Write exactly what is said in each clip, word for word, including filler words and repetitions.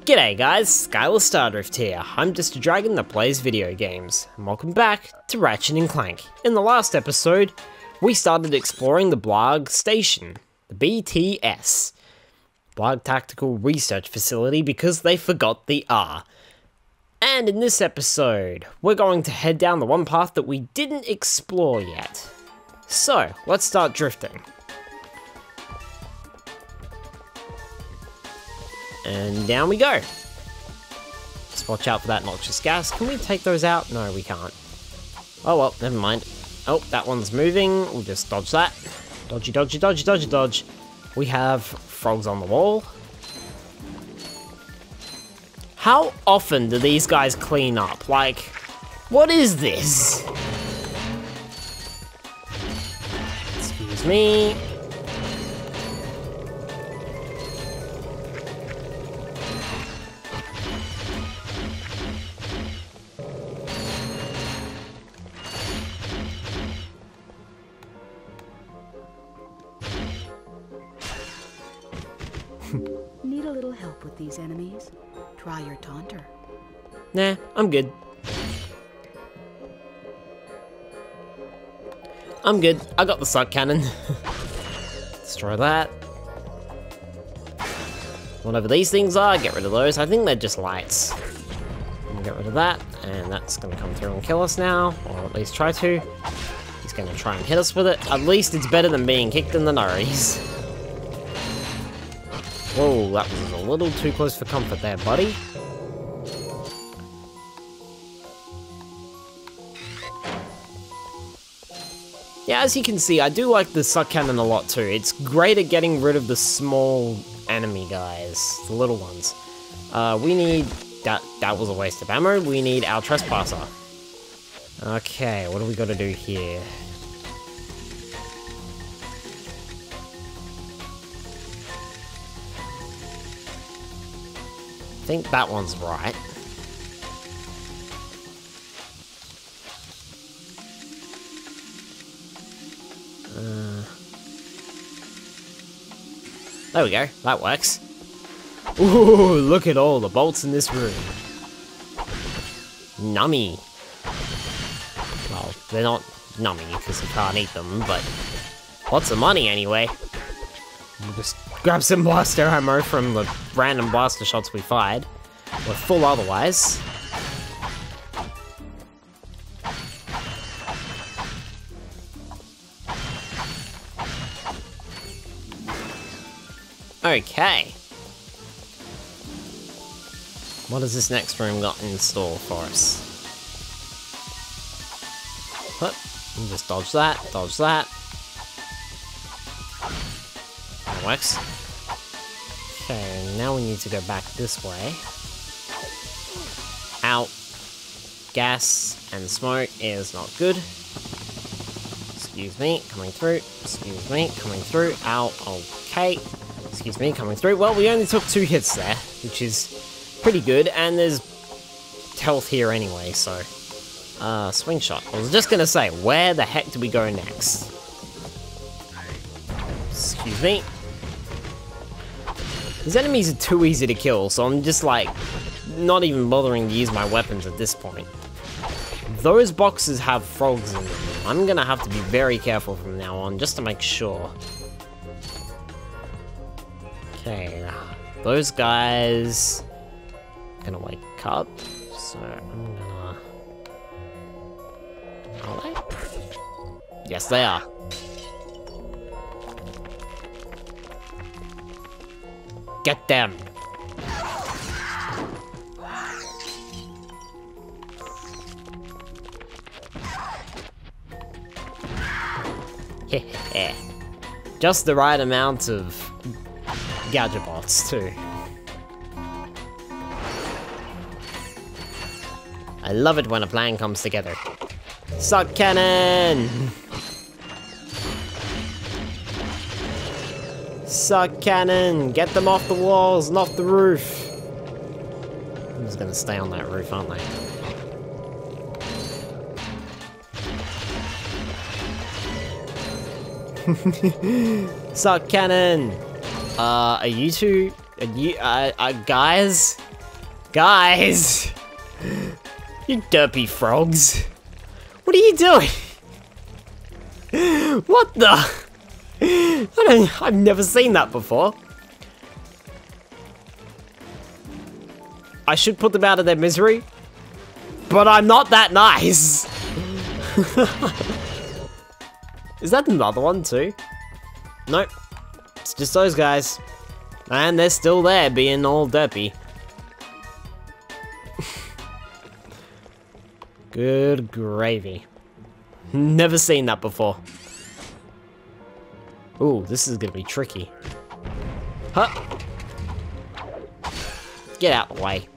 G'day guys, SkylerStardrift here. I'm just a dragon that plays video games, and welcome back to Ratchet and Clank. In the last episode, we started exploring the Blarg Station, the B T S, Blarg Tactical Research Facility, because they forgot the R. And in this episode, we're going to head down the one path that we didn't explore yet. So, let's start drifting. And down we go. Just watch out for that noxious gas. Can we take those out? No, we can't. Oh well, never mind. Oh, that one's moving. We'll just dodge that. Dodgy, dodgy, dodgy, dodgy, dodge. We have frogs on the wall. How often do these guys clean up? Like, what is this? Excuse me. Need a little help with these enemies? Try your taunter. Nah, I'm good. I'm good. I got the suck cannon. Destroy that. Whatever these things are, get rid of those. I think they're just lights. We'll get rid of that, and that's gonna come through and kill us now, or at least try to. He's gonna try and hit us with it. At least it's better than being kicked in the nose. Whoa, that was a little too close for comfort there, buddy. Yeah, as you can see, I do like the suck cannon a lot too. It's great at getting rid of the small enemy guys, the little ones. Uh, we need... That, that was a waste of ammo. We need our trespasser. Okay, what do we got to do here? I think that one's right. Uh, there we go, that works. Ooh, look at all the bolts in this room. Nummy. Well, they're not nummy because you can't eat them, but lots of money anyway. We'll just grab some blaster ammo from the random blaster shots we fired. We're full otherwise. Okay. What has this next room got in store for us? What? We'll just dodge that, dodge that. That works. Okay, now we need to go back this way. Out. Gas and smoke is not good. Excuse me, coming through. Excuse me, coming through. Out. Okay. Excuse me, coming through. Well, we only took two hits there, which is pretty good, and there's health here anyway, so... Uh, swing shot. I was just gonna say, where the heck do we go next? Excuse me. These enemies are too easy to kill, so I'm just like, not even bothering to use my weapons at this point. Those boxes have frogs in them. I'm gonna have to be very careful from now on, just to make sure. Okay, those guys are gonna wake up, so I'm gonna... Are they? Yes, they are. Get them! Heh Just the right amount of gadget bots, too. I love it when a plan comes together. Suck cannon! Suck cannon! Get them off the walls and off the roof! I'm just gonna stay on that roof, aren't they? Suck cannon! Uh, are you two... Are you... Uh, uh, guys? Guys! You derpy frogs. What are you doing? What the? I don't, I've never seen that before. I should put them out of their misery, but I'm not that nice. Is that another one too? Nope. It's just those guys. And they're still there being all derpy. Good gravy. Never seen that before. Ooh, this is gonna be tricky. Huh? Get out of the way.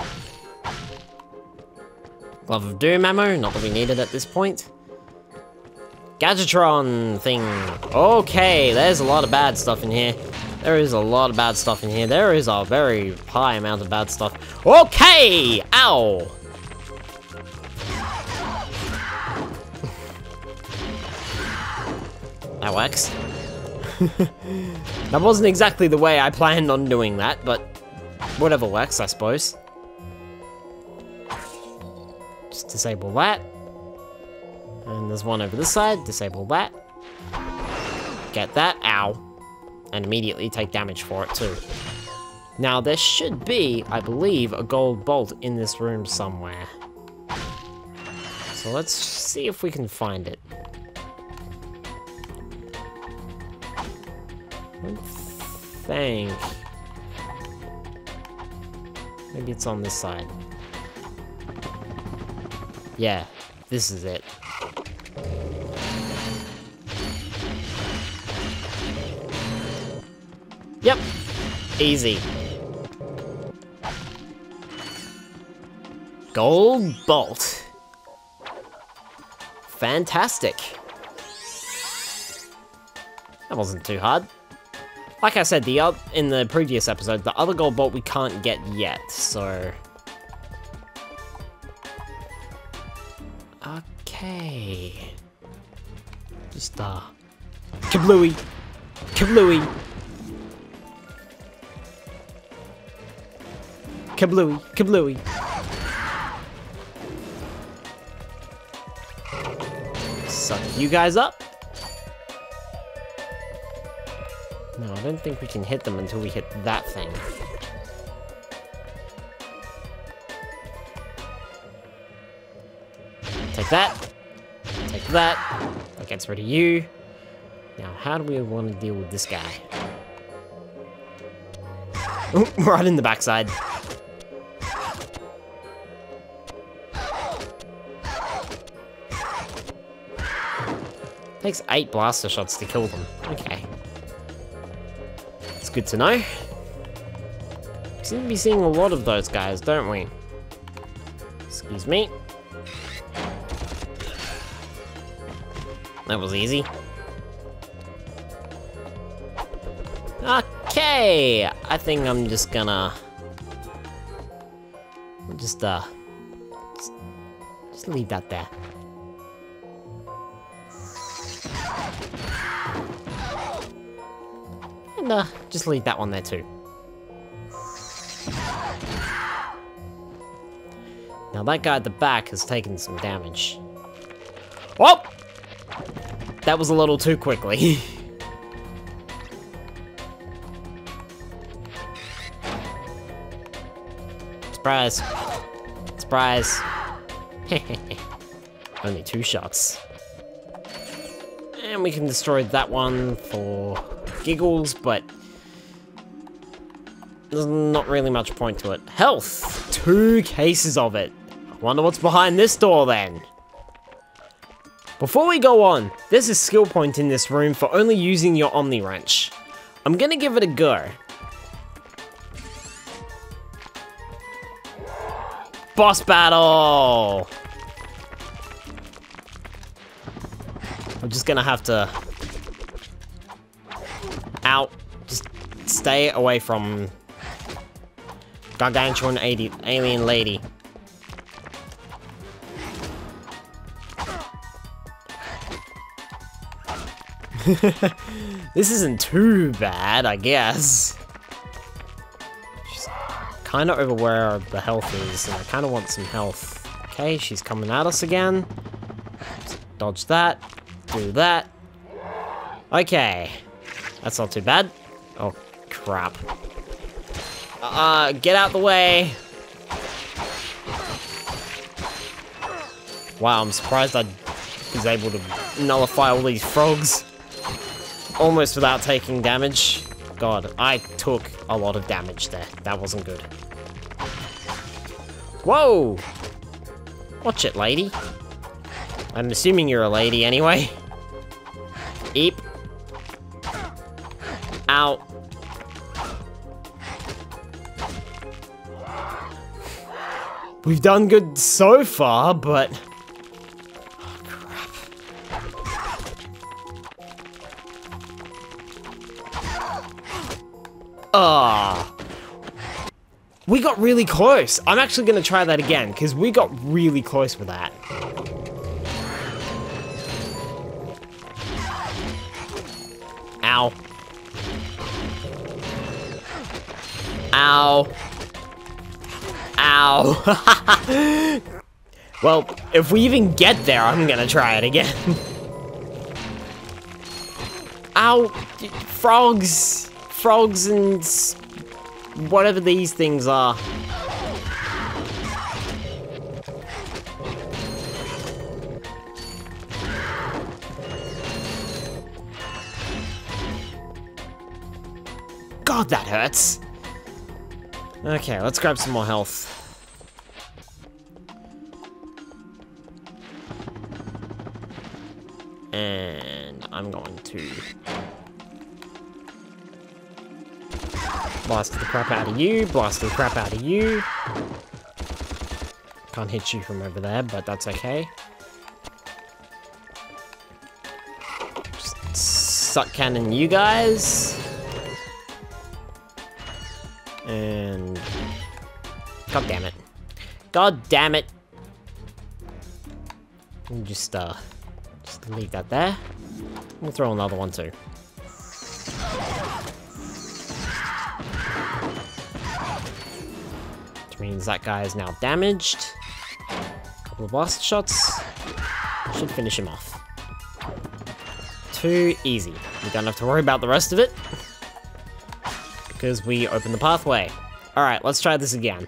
Glove of Doom ammo, not that we need it at this point. Gadgetron thing. Okay, there's a lot of bad stuff in here. There is a lot of bad stuff in here. There is a very high amount of bad stuff. Okay! Ow! That works. That wasn't exactly the way I planned on doing that, but whatever works, I suppose. Just disable that. And there's one over this side. Disable that. Get that. Ow. And immediately take damage for it too. Now there should be, I believe, a gold bolt in this room somewhere. So let's see if we can find it. I don't think. Maybe it's on this side. Yeah, this is it. Yep, easy. Gold bolt. Fantastic. That wasn't too hard. Like I said, the other, in the previous episode, the other gold bolt we can't get yet, so... Okay... Just, uh... Kablooey! Kablooey! Kablooey! Kablooey! Suck you guys up! No, I don't think we can hit them until we hit that thing. Take that. Take that. That gets rid of you. Now, how do we want to deal with this guy? Ooh, right in the backside. Takes eight blaster shots to kill them. Okay. It's good to know. We seem to be seeing a lot of those guys, don't we? Excuse me. That was easy. Okay, I think I'm just gonna just uh just, just leave that there. And uh, just leave that one there too. Now that guy at the back has taken some damage. Oh! That was a little too quickly. Surprise. Surprise. Only two shots. And we can destroy that one for giggles, but there's not really much point to it. Health! Two cases of it. I wonder what's behind this door then. Before we go on, there's a skill point in this room for only using your Omni Wrench. I'm gonna give it a go. Boss battle! I'm just gonna have to... Out. Just stay away from... Gargantuan alien lady. This isn't too bad, I guess. Just kind of over where the health is, and I kind of want some health. Okay, she's coming at us again. Dodge that. Do that. Okay. That's not too bad. Oh, crap. Uh, get out the way. Wow, I'm surprised I was able to nullify all these frogs. Almost without taking damage. God, I took a lot of damage there. That wasn't good. Whoa! Watch it, lady. I'm assuming you're a lady anyway. Eep. Ow. We've done good so far, but... Oh, crap. Ah. We got really close. I'm actually going to try that again, because we got really close with that. Ow. Ow. Ow. Well, if we even get there, I'm gonna try it again. Ow. Frogs. Frogs and whatever these things are. God, that hurts. Okay, let's grab some more health. And I'm going to blast the crap out of you, blast the crap out of you. Can't hit you from over there, but that's okay. Just suck cannon you guys. And... God damn it. God damn it. Just, uh... Just leave that there. We'll throw another one too. Which means that guy is now damaged. A couple of blast shots. Should finish him off. Too easy. We don't have to worry about the rest of it. Because we opened the pathway. Alright, let's try this again.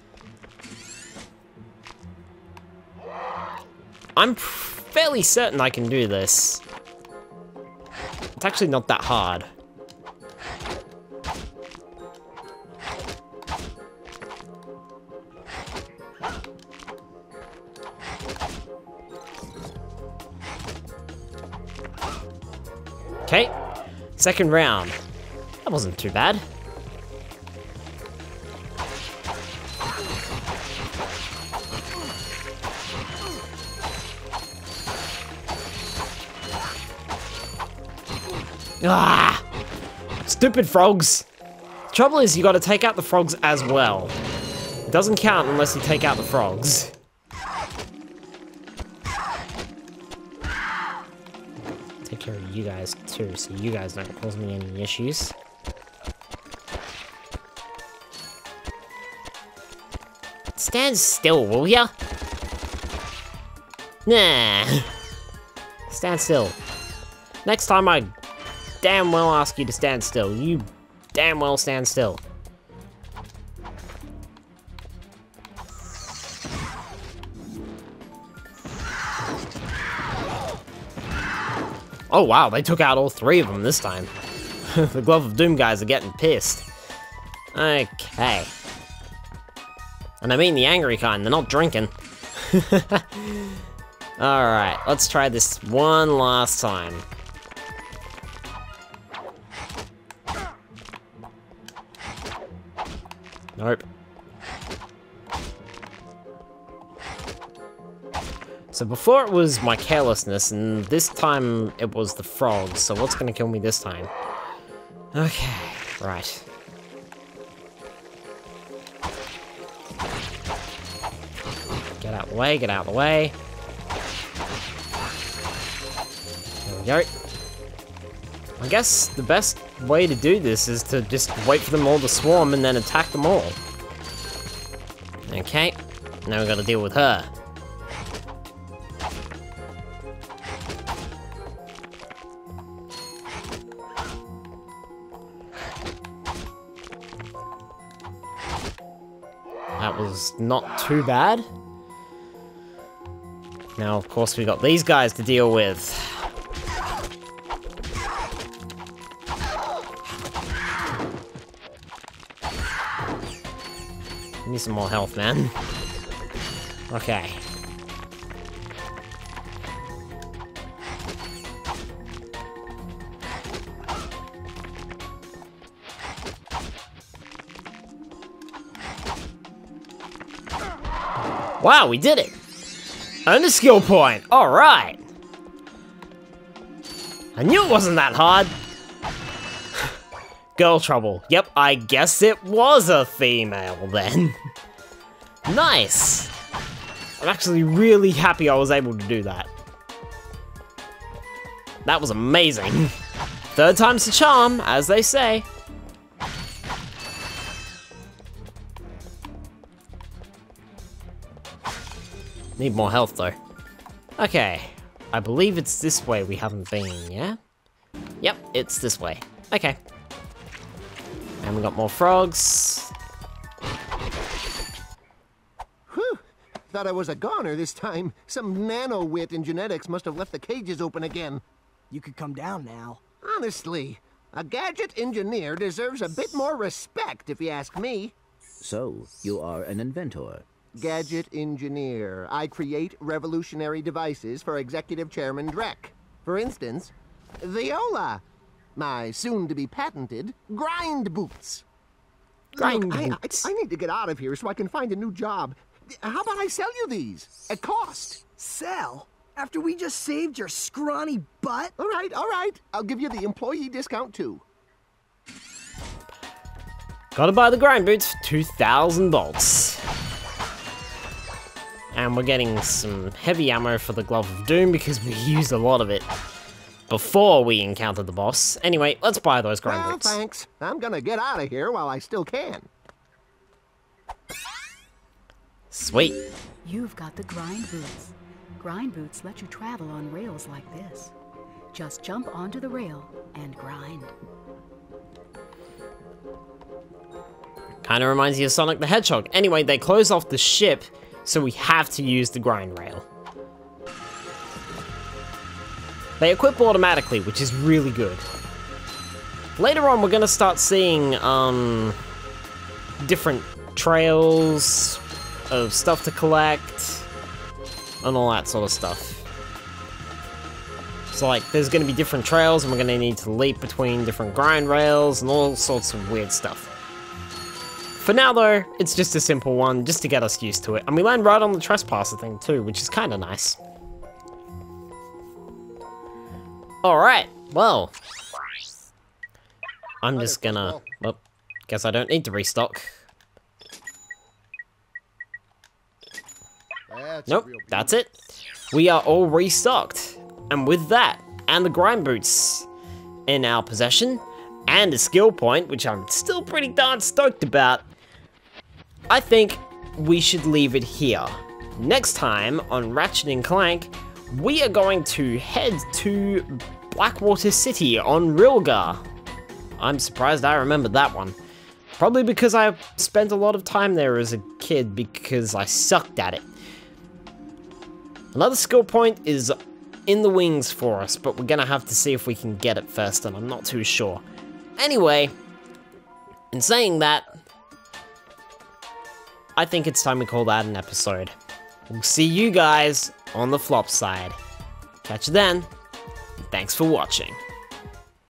I'm fairly certain I can do this. It's actually not that hard. Okay, second round. That wasn't too bad. Ah! Stupid frogs! Trouble is, you gotta take out the frogs as well. It doesn't count unless you take out the frogs. Take care of you guys too, so you guys don't cause me any issues. Stand still, will ya? Nah. Stand still. Next time I damn well ask you to stand still. You damn well stand still. Oh wow, they took out all three of them this time. The Glove of Doom guys are getting pissed. Okay. And I mean the angry kind, they're not drinking. Alright, let's try this one last time. Nope. So before it was my carelessness, and this time it was the frogs, so what's gonna kill me this time? Okay, right. Get out of the way, get out of the way. There we go. I guess the best way to do this is to just wait for them all to swarm and then attack them all. Okay, now we gotta deal with her. That was not too bad. Now, of course, we got these guys to deal with. Give me some more health, man. Okay. Wow, we did it! Earned a skill point! Alright! I knew it wasn't that hard! Girl trouble. Yep, I guess it was a female then. Nice! I'm actually really happy I was able to do that. That was amazing. Third time's the charm, as they say. Need more health though. Okay, I believe it's this way we haven't been, yeah? Yep, it's this way. Okay. And we got more frogs. Whew, thought I was a goner this time. Some nano-wit in genetics must have left the cages open again. You could come down now. Honestly, a gadget engineer deserves a bit more respect if you ask me. So, you are an inventor. Gadget engineer. I create revolutionary devices for Executive Chairman Drek. For instance, Viola. My soon-to-be patented grind boots. Grind Look, I, boots. I, I need to get out of here so I can find a new job. How about I sell you these? At cost. Sell? After we just saved your scrawny butt? All right, all right. I'll give you the employee discount too. Gotta buy the grind boots for two thousand bolts. And we're getting some heavy ammo for the Glove of Doom because we used a lot of it before we encountered the boss. Anyway, let's buy those grind Well, boots. thanks. I'm gonna get out of here while I still can. Sweet. You've got the grind boots. Grind boots let you travel on rails like this. Just jump onto the rail and grind. Kinda reminds you of Sonic the Hedgehog. Anyway, they close off the ship, so we have to use the grind rail. They equip automatically, which is really good. Later on, we're gonna start seeing, um, different trails of stuff to collect, and all that sort of stuff. So, like, there's gonna be different trails, and we're gonna need to leap between different grind rails, and all sorts of weird stuff. For now, though, it's just a simple one, just to get us used to it. And we land right on the trespasser thing, too, which is kinda nice. Alright, well. I'm just gonna... Well, guess I don't need to restock. That's Nope, that's it. We are all restocked. And with that, and the grind boots in our possession, and a skill point, which I'm still pretty darn stoked about, I think we should leave it here. Next time on Ratchet and Clank, we are going to head to Blackwater City on Rilgar. I'm surprised I remembered that one. Probably because I spent a lot of time there as a kid because I sucked at it. Another skill point is in the wings for us, but we're gonna have to see if we can get it first, and I'm not too sure. Anyway, in saying that, I think it's time we call that an episode. We'll see you guys on the flop side. Catch you then. Thanks for watching.